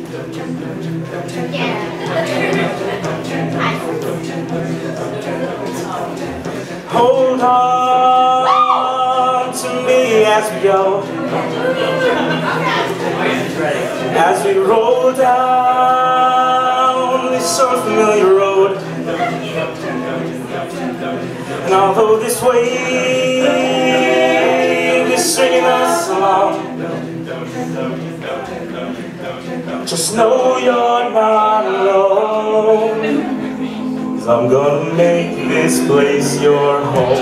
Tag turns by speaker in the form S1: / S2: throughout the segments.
S1: Hold on to me as we go, as we roll down this unfamiliar road. And although this wave is stringing us along, just know you're not alone, 'cause I'm gonna make this place your home.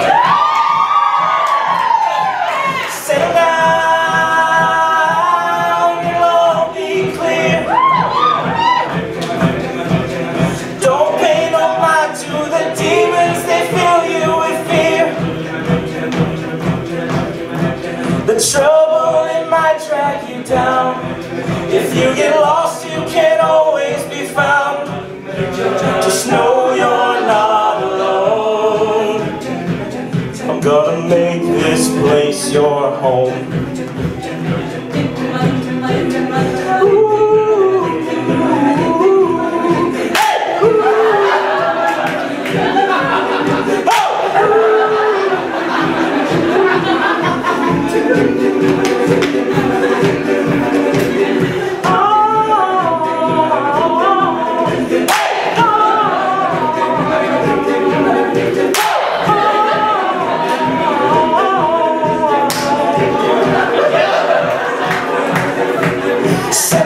S1: Settle down, it'll all be clear. Don't pay no mind to the demons, they fill you with fear. The trouble, it might drag you down. If you get lost, you can always be found. Just know you're not alone. I'm gonna make this place your home. Say